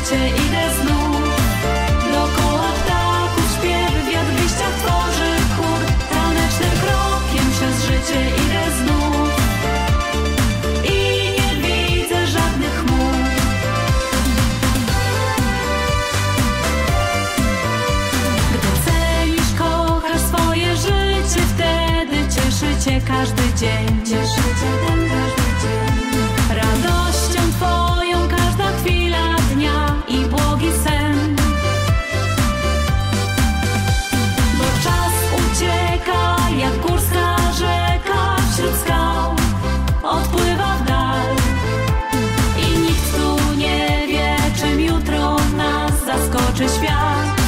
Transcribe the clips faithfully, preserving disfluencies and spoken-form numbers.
życie idę znów. Dookoła ptaków śpiew, wiatr w liściach tworzy chór. Tanecznym krokiem przez życie idę znów. I nie widzę żadnych chmur. Gdy cenisz, kochasz swoje życie, wtedy cieszy cię każdy dzień. Cieszy cię ten każdy dzień. Radością twoją każda chwila dnia i błogi sen. Bo czas ucieka jak górska rzeka wśród skał, odpływa w dal. I nikt tu nie wie, czym jutro nas zaskoczy świat.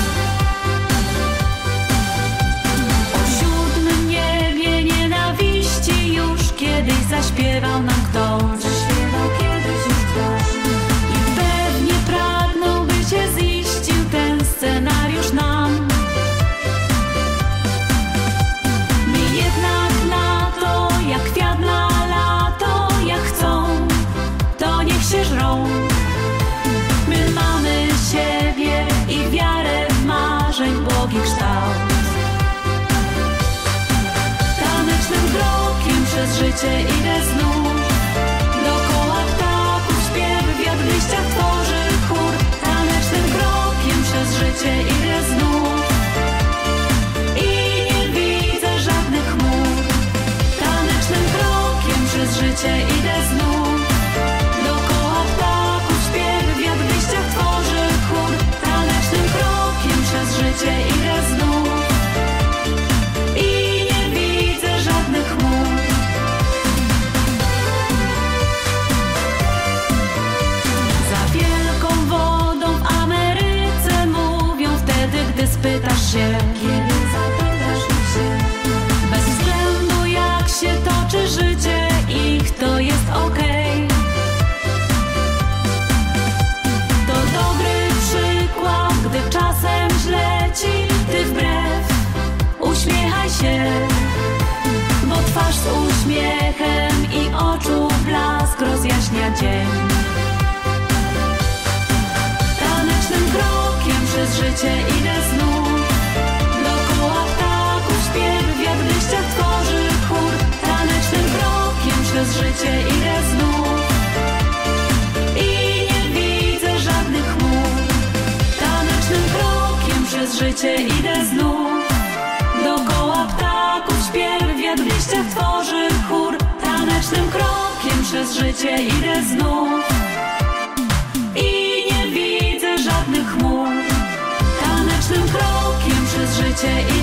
O siódmym niebie nienawiści już kiedyś zaśpiewał nam ktoś. Zaśpiewał kiedyś już ktoś. I pewnie pragnął, by się ziścił ten scenariusz nam. My jednak na to, jak kwiat na lato, jak chcą, to niech się żrą. My mamy siebie i wiarę w marzeń błogi kształt. Tanecznym krokiem przez życie idę znów. Dookoła ptaków śpiew, wiatr w liściach tworzy chór. Tanecznym krokiem przez życie idę znów. I nie widzę żadnych chmur. Tanecznym krokiem przez życie idę znów. Dookoła ptaków śpiew, wiatr w liściach tworzy chór. Tanecznym krokiem przez życie idę znów. I nie widzę żadnych chmur. Za wielką wodą w Ameryce mówią wtedy, gdy spytasz się, kiedy zapytasz się, bez względu jak się toczy życie ich, to jest okej. To dobry przykład, gdy czasem źle ci, ty wbrew uśmiechaj się, bo twarz z uśmiechem i oczu blask rozjaśnia dzień. Tanecznym krokiem przez życie idę znów. Dookoła ptaków śpiew, wiatr w liściach tworzy chór. Tanecznym krokiem przez życie idę znów. I nie widzę żadnych chmur. Tanecznym krokiem przez życie idę znów. Dookoła ptaków śpiew, wiatr w liściach tworzy chór. Tanecznym krokiem przez życie idę znów. I nie widzę żadnych chmur. Tanecznym krokiem przez życie idę